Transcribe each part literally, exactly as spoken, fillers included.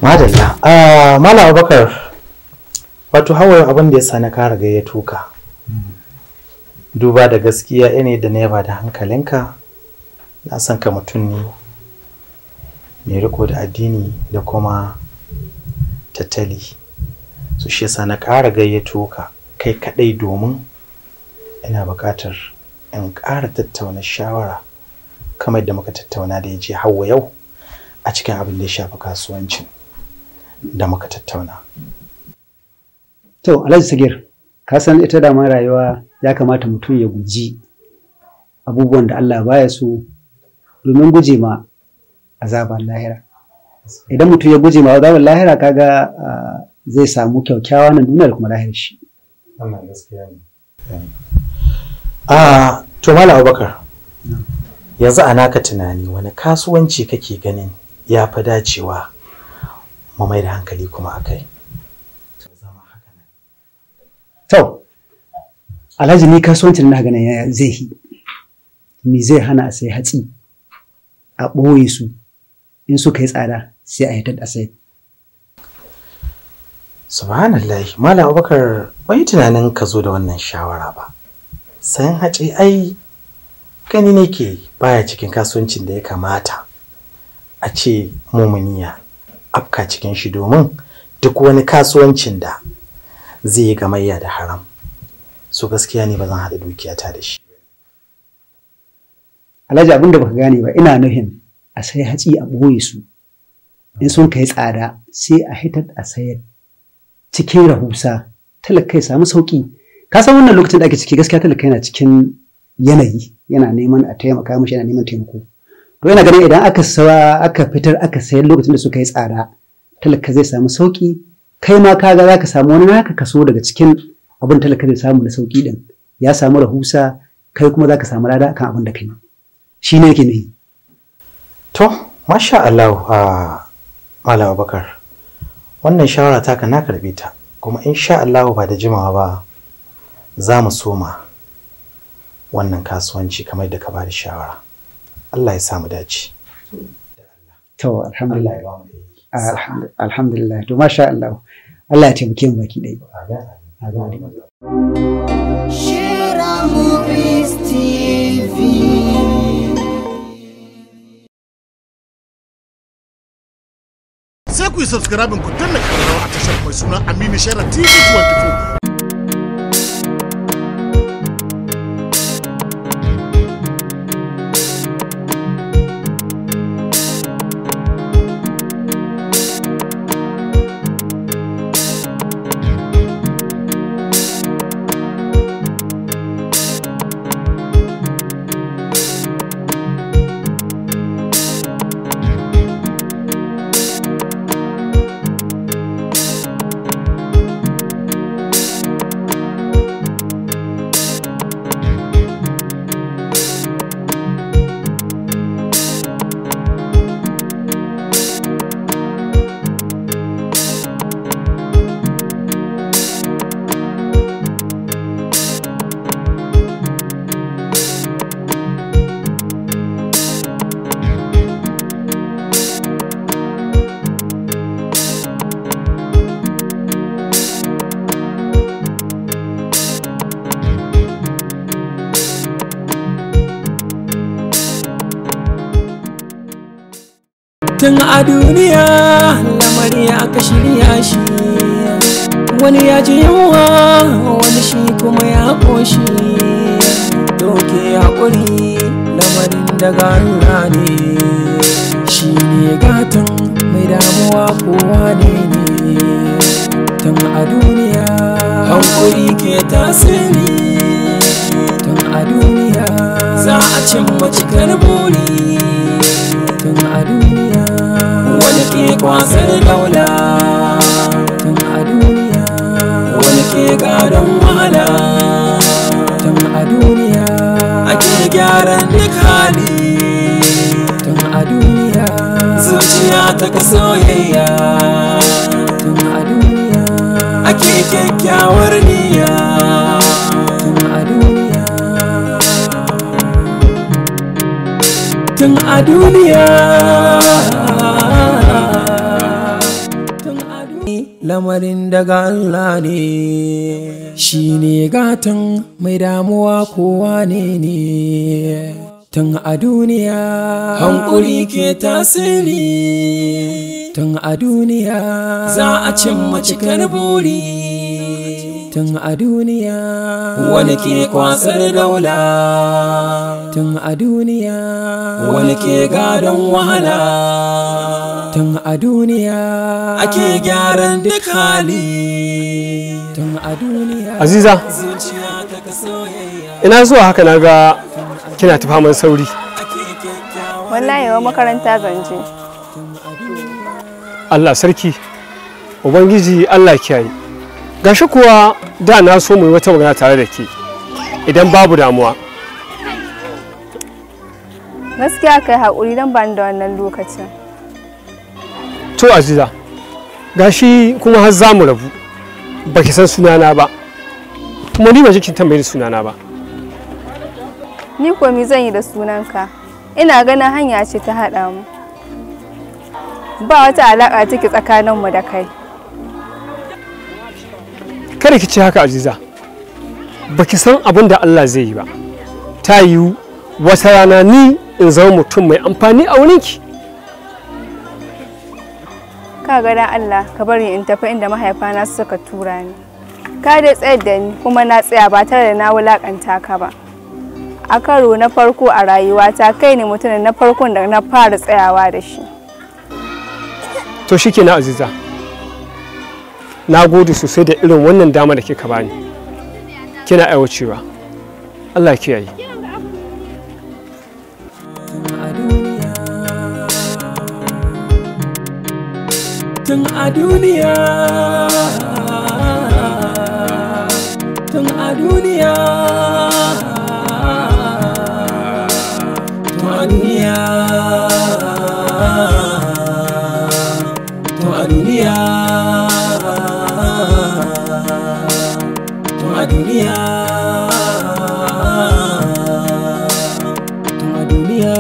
Madalla. Ah, Malam Abubakar, wato hawayen abin da ya sa na kara gayyato ka. Duba da gaskiya ne da na yaba da hankalinka, na san ka mutum ne mai riko da addini da kuma tattali. So shi yasa na kara gayyato ka kai kadai domin ina buƙatar in ƙara tattauna shawara kamar da muka tattauna da yaje hawa yau a cikin abin da ya shafi kasuwancin da muka tattauna. To Alhaji Sagir, ka san ita da ma rayuwa ya kamata mutum ya guji abubuwan da Allah baya so domin guje ma azabar lahira. Idan mutum ya guje ma azabar lahira kaga zai samu kyaukyawa nan duniya da kuma lahirar shi. Wannan gaskiya ne. Ah, to Malam Abubakar, yanzu a naka tunani wani kasuwanci kake ganin ya fi dacewa mu mai da hankali kuma akai? To, Alhaji ni kasuwancin na ganin ya zai yi. Me zai hana a sai hatsi a ɓoye su in suka yi tsada sai a hitar da sai. Subhanallah, Malam Abubakar bai tunanin ka zo da wannan shawara ba. Sayan hatsi ai gani nake baya cikin kasuwancin da ya kamata a ce mumuniya afka cikin shi, domin duk wani kasuwancin da zai yi gamayya da haram, so gaskiya ne ba zan haɗa dukiyata da shi. Alhaji abinda baka gane ba, ina nufin a sai hatsi a ɓoye su in sun kai tsada sai a hitar a sayar cikin rahusa, talaka ya samu sauki. Ka san wannan lokacin da ake ciki gaskiya talaka yana cikin yanayi, yana neman a taimaka mishi, yana neman taimako. To ina ganin idan aka sawa aka fitar aka sayar lokacin da suka yi tsada, talaka zai samu sauki, kai ma kaga zaka samu wani naka kaso daga cikin abin talaka zai samu da sauki din. Ya samu rahusa, kai kuma zaka samu lada kan abin da kai. Shi ne yake nufi. To, masha Allah, a Malam Abubakar, wannan shawara taka na karbe ta, kuma insha Allah ba da jimawa ba za mu soma wannan kasuwanci kamar da ka ba da shawara. Allah ya samu dace. To, alhamdulillah. Alhamdulillah. To, masha Allah. Allah ya taimake mu baki ɗaya. Shira Movies T V. Sai ku yi subscribe ku danna ƙararrawa a tashar mai suna Aminu Shira T V twenty-four. Tun a duniya lamari aka shirya shi, wani ya ji yunwa wani shi kuma ya koshi. Doke haƙuri lamarin daga Allah ne, shi ne gatan mai damuwa kowa ne ne. Tun a duniya haƙuri ke tasiri, tun a duniya za a cimma cikar buri. Tun a duniya wani ke kwasar daula, tun a duniya wani ke gadon wahala, tun a duniya ake gyaran duk hali, tun a duniya zuciya ta ka soyayya, tun a duniya ake kyakkyawar niyya, tun a duniya tun a duniya lamarin daga Allah ne, shi ne gatan mai damuwa kowa ne ne. Tun a duniya hankuri ke tasiri, tun a duniya za a cimma cikar buri, tun a duniya wani ke kwasar daula, tun a duniya wani ke gadon wahala, tun a duniya ake gyaran duk hali, tun a duniya. Aziza, ina zuwa haka na ga kina ta faman sauri. Wallahi wa makaranta zanje. Allah sarki, Ubangiji Allah kiyaye. Gashi kuwa da na so mu yi wata magana tare da ke idan babu damuwa. Gaskiya kai haƙuri don ba ni da wannan lokacin. To Aziza, gashi kuma har za mu rabu, baki san sunana ba, kuma ni ba jikin tambayi sunana ba. Ni ko mi zan yi da sunanka? Ina ganin hanya ce ta haɗa mu. Ba wata alaƙa take tsakaninmu da kai. Kada ki ce haka Aziza, baki san abin da Allah zai yi ba. Ta yiwu wata rana ni in zama mutum mai amfani a wurinki. Ka ga dan Allah ka bari in tafi inda mahaifana suka tura ni. Ka dai tsayar da ni kuma na tsaya ba tare da na wulakanta ka ba. A karo na farko a rayuwata kai ne mutumin na farkon da na fara tsayawa da shi. To shikenan Aziza, na gode sosai da irin wannan dama da kika bani. Kina aiwacewa. Allah kiyaye. Tun a duniya, tun a duniya, tun a duniya, tun a duniya, tun a duniya, tun a duniya,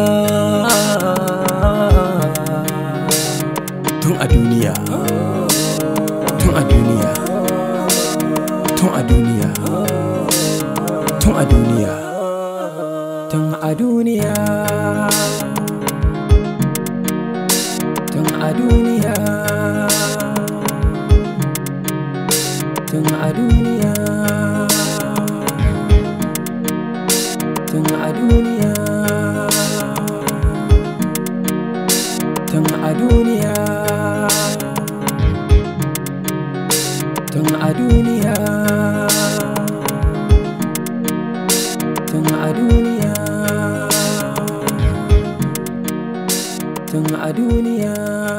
tun a duniya, tun a duniya, tun a duniya, tun a duniya, tun a duniya, tun a duniya, tun a duniya, tun a duniya, tun a duniya, tun a duniya, tun a duniya, tun a duniya.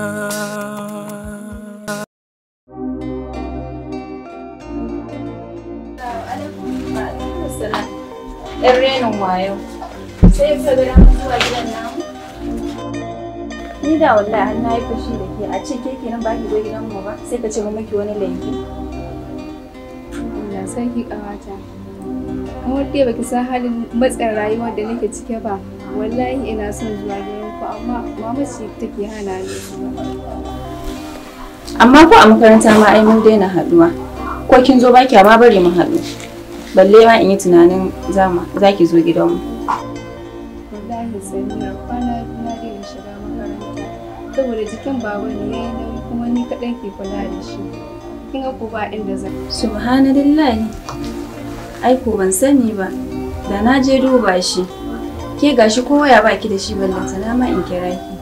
Yan renin wayo. Sai ka ga damar zuwa gidan namu? Ni da wallahi har na yi fushi da ke a ce ke kenan ba ki zo gidan mu ba sai ka ce mu miki wani laifi. Allah sarki ƙawata. Kamar dai baki san halin matsin rayuwar da nake cike ba. Wallahi ina son zuwa gidan ku amma mama ce take hana ni. Amma ko a makaranta ma ai mun daina haduwa. Ko kin zo baki ma bari mu haɗu. Balle ma in yi tunanin zama zaki zo gidanmu. Wallahi Samira kwana na daina shiga makaranta saboda jikin baba ne yayi nauyi kuma ni kaɗai ke kula da shi. Kin ga ko ba inda zan. Subhanallahi. Ai ko ban sani ba. Da na je duba shi. Ke gashi kowa ya baki da shi ballanta na ma in kira ki.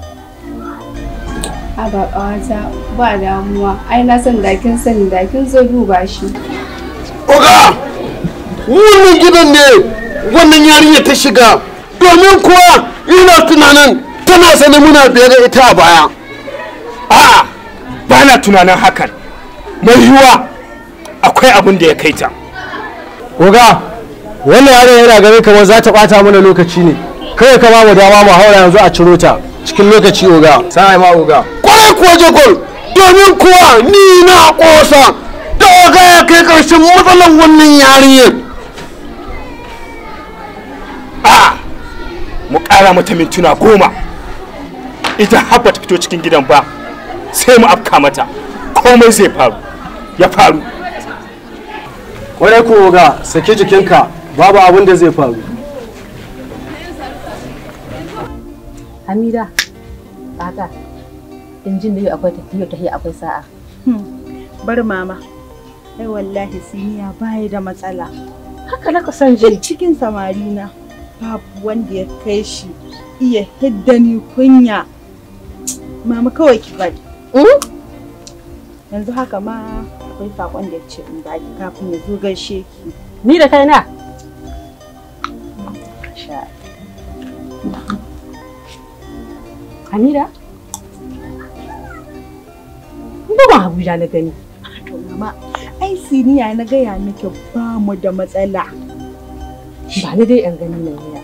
A ba ƙawata ba damuwa. Ai na san da kin sani da kin zo duba shi. Oga! Wannan gidan ne wannan yarinya ta shiga domin kuwa ina tunanin tana sani muna biye da ita a baya. A'a, ba na tunanin hakan. Mai yiwuwa akwai abin da ya kai ta. Oga, wannan yaron yana ganin kamar za ta ɓata mana lokaci ne. Kawai ka ba mu dama mu haura yanzu a ciro ta cikin lokaci oga. Sai ma oga. Kwarai kuwa jagol domin kuwa ni na ƙosa da oga ya kai ƙarshen matsalar wannan yarinyar. A mu ƙara mata mintuna goma. Ita har ba ta fito cikin gidan ba sai mu afka mata komai zai faru. ya faru. Kwarai ko oga, saki jikinka, babu abin da zai faru. Hamida, kaka, in jin da akwai tafiya tafiya akwai sa'a. Bar mama, ai wallahi siniya baya da matsala. Haka na kasan ji. Cikin samari na babu wanda ya kai shi iya hiddani kunya. Mama kawai ki bari. Yanzu haka ma akwai sakon da ya ce in baki kafin ya zo gaishe ki. Ni da kaina? Hamida? Ba Abuja na gani. To mama, ai siniya na gaya miki ba mu da matsala. Ba ni dai yan gani nan ya.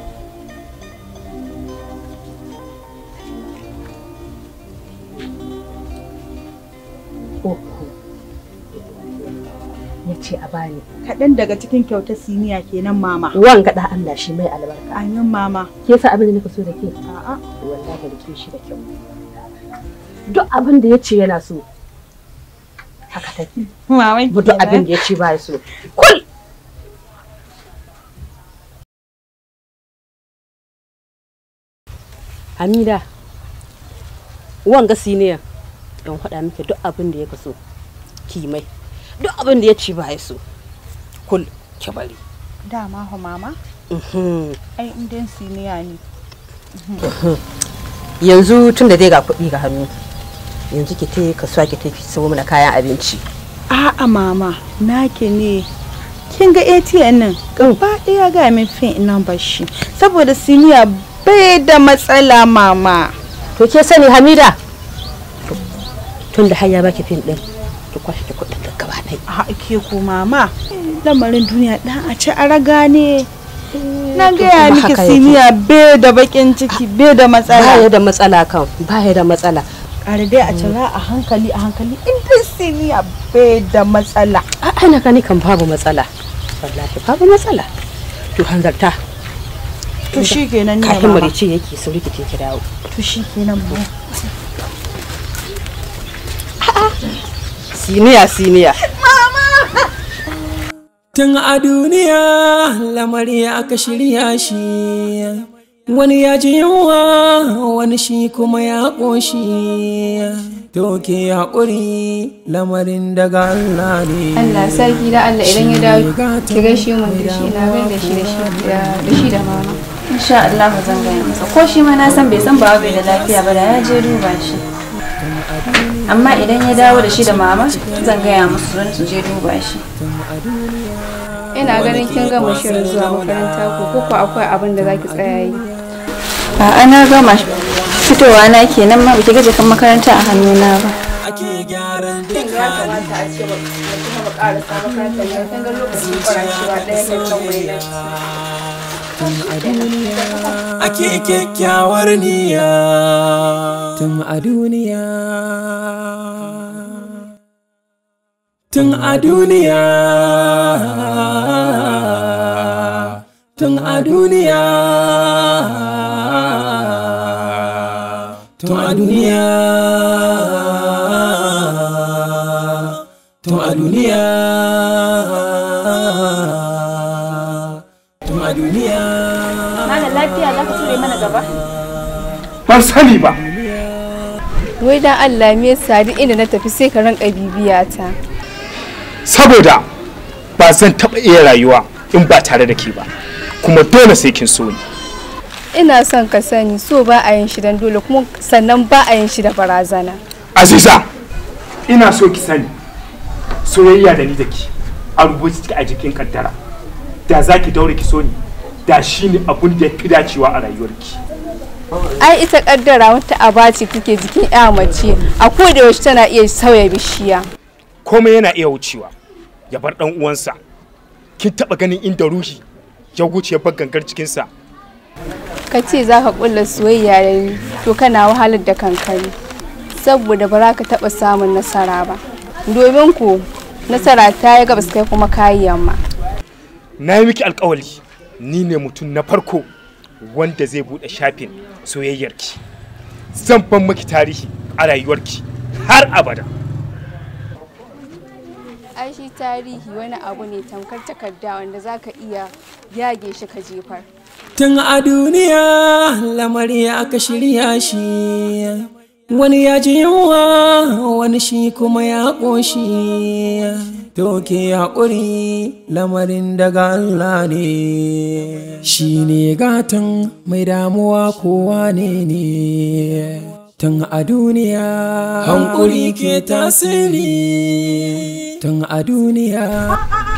Ya ce a bani. Kaɗan daga cikin kyautar siniya kenan mama. Wan gaɗa Allah shi mai albarka. Amin mama. Ke sa abin da nika so da ke? A'a. Wallahi da ke shi da kyau. Duk abin da ya ce yana so. Haka take. Mama ki. Duk abin da ya ce ba ya so. Kul. Hamida. Wan ga siniya. Don faɗa miki duk abin da ya so. Kimai. Duk abin da ya ci ba ya so kul ki bari dama ho mama ai indan siniya ne yanzu tun da dai ga kuɗi ga hannu yanzu ki tai kasuwa ki tai ki sayo mana kayan abinci. A'a mama nake ne kin ga A T M nan gaba ɗaya ga min fin nan bashi saboda siniya bai da matsala mama. To ke sani Hamida tun da har ya baki fin din ki kwashe ki kuɗin da gaba ɗaya. A ke ko mama lamarin duniya dan a ci a raga ne. Na gaya miki siniya bai da bakin ciki bai da matsala. Baya da matsala kan baya da matsala. Ƙara dai a cira a hankali a hankali in dai siniya bai da matsala. A ana gani kan babu matsala. Wallahi babu matsala. To hanzarta. To shikenan ne mama. Kafin marice yake sauri ki ki dawo. To shikenan mu. Siniya siniya. Mama. Tun a duniya lamari aka shirya shi, wani ya ji yunwa wani shi kuma ya ƙoshi. To ke haƙuri lamarin daga Allah ne. Allah sarki da Allah idan ya dawo ki gaishe mun da shi na gai da shi da shi da shi da mama. Insha Allah zan gaya masa ko shi ma na san bai san ba bai da lafiya ba da ya je duba shi. Amma idan ya dawo da shi da mama zan gaya musu don su je duba shi. Ina ganin kin gama shirin zuwa makaranta ko ko akwai abin da zaki tsaya yi. A'a na gama fitowa na kenan ma baki gaje kan makaranta a hannuna ba. Ake gyaran kin ga kamata a ce ba kuma ƙarasa makarantar nan kin ga lokacin kwarashewa ɗaya kai kan wani. Tun a duniya ake kyakkyawar niyya. Tun a duniya Tun a duniya Tun a duniya Tun a duniya Tun a duniya Tun a duniya Mana lafiya za ka ture mana gaba? Ban sani ba. Wai dan Allah me yasa duk inda na tafi sai ka ranka bibiya ta. Saboda ba zan taɓa iya rayuwa in ba tare da ke ba, kuma dole sai kin so ni. Ina son ka sani so ba a yin shi dan dole kuma sannan ba a yin shi da barazana. Aziza, ina so ki sani soyayya da ni da ki a rubuce a jikin kaddara. Da za ki daure ki so ni, da shi ne abun da ya fi dacewa a rayuwarki. Ai ita kaddara wata aba ce take jikin ya mace a koda yaushe tana iya sauya bishiya. Komai yana iya wucewa ya bar dan uwansa. Kin taba ganin inda ruhi ya wuce ya bar gangar cikin sa? Ka ce za ka kulla soyayya da ni to kana wahalar da kankani saboda ba za ka taba samun nasara ba. Domin ko nasara ta yi gabas kai kuma kayi yamma. Na yi miki alƙawari ni ne mutum na farko wanda zai bude shafin soyayyarki. Zan ban miki tarihi a rayuwarki har abada. shi tarihi wani abu ne tamkar takarda wanda za ka iya yage shi ka jefar. Tun a duniya lamari aka shirya shi, wani ya ji yunwa wani shi kuma ya ƙoshi. Doke haƙuri lamarin daga Allah ne, shi ne gatan mai damuwa kowa ne ne. Tun a duniya hankuri ke tasiri, tun a duniya.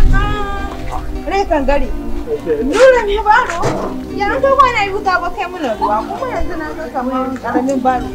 Rekan gari, nura ne baro, yanzu kai kwana yi wuta ba kai muna ruwa, kuma yanzu na ga kamar karamin baro.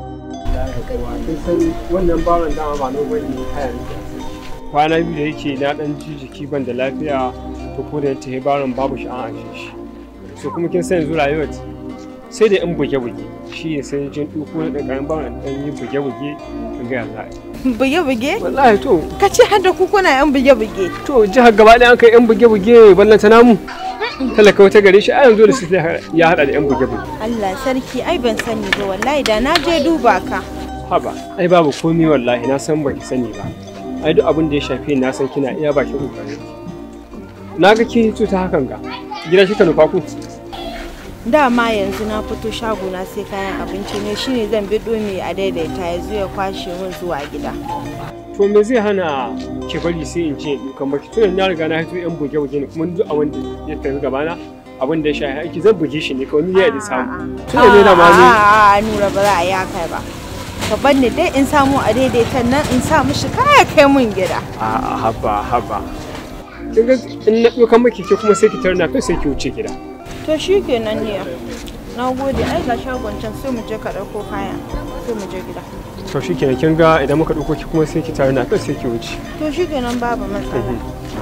Wannan baron dama ba nobel ne kayan kwana biyu da yake na dan ji jiki ban da lafiya to ko da ta baron babu shi an ashe shi. So kuma kin san yanzu rayuwar sai da in buge-buge shi ne sai jin duku na ɗan baron ɗan yi buge-buge in ga yanzu. Buge-buge? Wallahi to. Ka ce har da ku kuna yan buge-buge. To jihar gaba ɗaya an kai yan buge-buge ballan ta namu. Talaka wata gare shi a yanzu da su ya haɗa da yan buge-buge. Allah sarki ai ban sani ba wallahi da na je duba ka. Haba ai babu komi wallahi na san baki sani ba. Ai duk abin da ya shafe na san kina iya bakin kokarin. Na ga kin hito ta hakan ga. Gida shi ka nufa ku. Dama yanzu na fito shago na sai kayan abinci ne shine zan bi domi a daidaita ya zo ya kwashe mun zuwa gida. To me zai hana ki bari sai in je in kan baki tun na riga na hito yan buge-buge ne kuma duk abin da ya tafi gaba na abin da ya shafi aiki zan buge shi ne kawai ni ya da samu. Tun ne da ma ni. A Nura ba za a yi kai ba. Ka bar ni dai in samu a daidaitan nan in sa mishi kaya kai mun gida. A'a haba haba. Kin ga in na ɗaukan miki ke kuma sai ki tarna kai sai ki wuce gida. To shi kenan ne. Na gode ai ga shagon can sai mu je ka ɗauko kaya sai mu je gida. To shi kenan kin ga idan muka ɗauko ki kuma sai ki tarna kai sai ki wuce. To shi kenan babu matsala.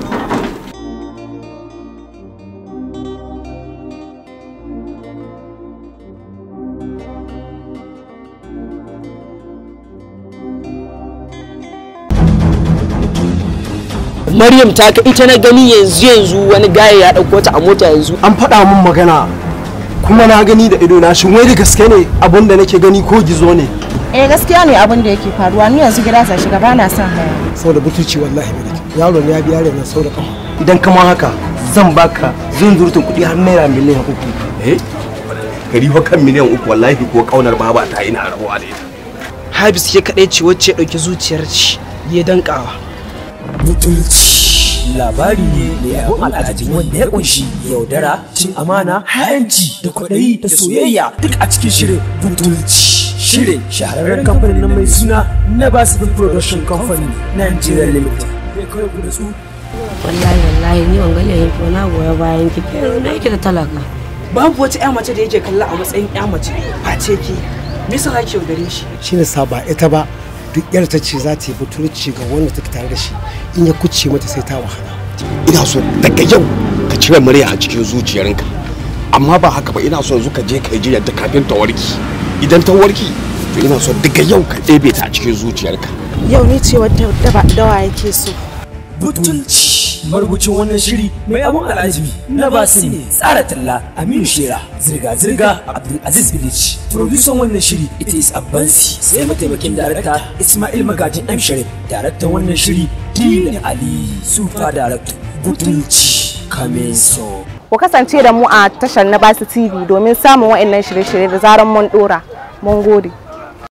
Maryam ta ka ita na gani yanzu yanzu wani gaya ya dauko ta a mota yanzu. An faɗa min magana kuma na gani da ido na shin wai da gaske ne abin da nake gani ko gizo ne? Eh gaskiya ne abin da yake faruwa ni yanzu gida sa shiga bana son haya. Saboda butuci wallahi bai yaro ne ya biya da sau da kafa. Idan kama haka zan baka zunzurutun kuɗi har naira miliyan uku. Eh? Gari fa kan miliyan uku wallahi ko kaunar baba ta ina rabuwa da ita. Habis ke kadai ce wacce dauki zuciyar ci ya dankawa. Butulci labari ne mai abun al'ajabi wanda ya kunshi yaudara, cin amana, ha'inci da kwaɗayi da soyayya duk a cikin shirin Butulci. Shirin shahararren kamfanin mai suna Never Production Company Nigeria Limited. Wallahi wallahi ni wanga ne ko na goya bayan ki yanzu da yake da talaka. Babu wata ƴa mace da yake kalla a matsayin ƴa mace face ki. Me yasa kake yaudare shi? Shine saba ita ba duk yar ta ce za ta yi butulci ga wanda take tare da shi in ya kuce mata sai ta wahala. Ina so daga yau ka cire murya a cikin zuciyarka amma ba haka ba ina so yanzu ka je ka ji yadda kafin ta warki idan ta warki to ina so daga yau ka ɗebe ta a cikin zuciyarka. Yau ni ce wadda dawa yake so. Butulci marubucin wannan shiri mai abun al'ajabi na basi ne tsara talla Aminu Shera zirga-zirga Abdulaziz Bilic producer wannan shiri ita is Abansi sai mataimakin darakta Ismail Magajin M Sharif daraktan wannan shiri Dini Ali super director Butulci Kameso. Ku kasance da mu a tashar na Basi T V domin samun waɗannan shirye-shirye da zaran mun dora. Mun gode.